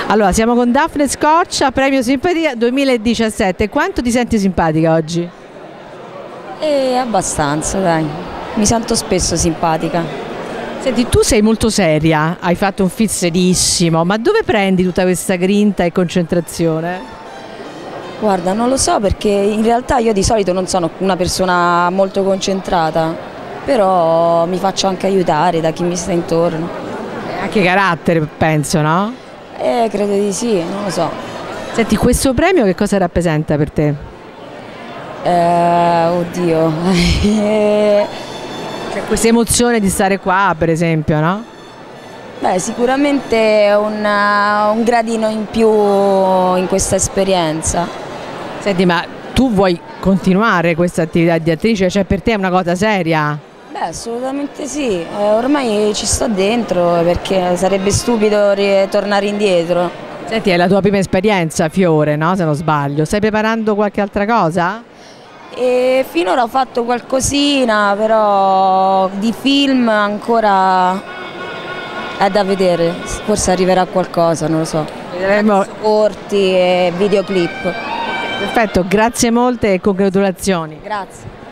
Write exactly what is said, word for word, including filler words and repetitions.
Allora, siamo con Daphne Scoccia, premio Simpatia duemiladiciassette. Quanto ti senti simpatica oggi? E abbastanza, dai. Mi sento spesso simpatica. Senti, tu sei molto seria, hai fatto un fit serissimo, ma dove prendi tutta questa grinta e concentrazione? Guarda, non lo so perché in realtà io di solito non sono una persona molto concentrata, però mi faccio anche aiutare da chi mi sta intorno. Anche carattere, penso, no? Eh, credo di sì, non lo so. Senti, questo premio che cosa rappresenta per te? Eh, oddio. Cioè, questa emozione di stare qua, per esempio, no? Beh, sicuramente un, un gradino in più in questa esperienza. Senti, ma tu vuoi continuare questa attività di attrice? Cioè, per te è una cosa seria? Beh, assolutamente sì, eh, ormai ci sto dentro perché sarebbe stupido tornare indietro. Senti, è la tua prima esperienza, Fiore, no? Se non sbaglio. Stai preparando qualche altra cosa? E finora ho fatto qualcosina, però di film ancora è da vedere, forse arriverà qualcosa, non lo so. Vedremo. Corti e videoclip. Perfetto, grazie molte e congratulazioni. Grazie.